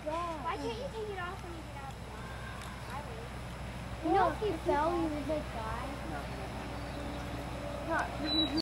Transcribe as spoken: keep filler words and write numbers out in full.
God. Why can't you take it off when you get out of the water? You know if you fell, you would like die? No. No.